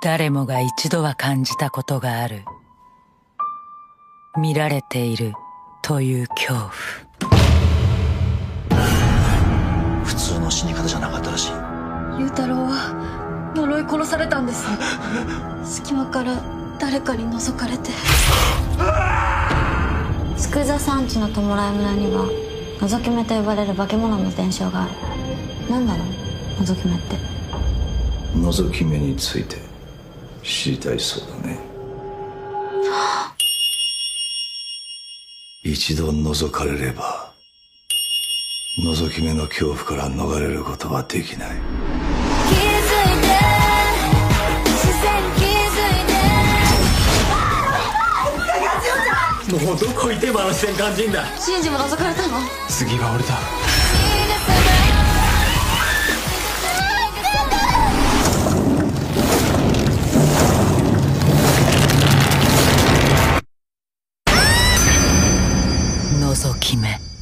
誰もが一度は感じたことがある。見られているという恐怖。 普通の死に方じゃなかったらしい。 雄太郎は呪い殺されたんです。隙間から誰かに覗かれて。 佃山地の弔村には覗き目と呼ばれる化け物の伝承がある。何だろう、覗き目って。 覗き目について知りたいそうだね。一度覗かれれば覗き目の恐怖から逃れることはできない。 気づいて、自然に気づいて。 もうどこいてもあの視線感じんだ。 シンジも覗かれたの？ 次は俺だ。 覗き目。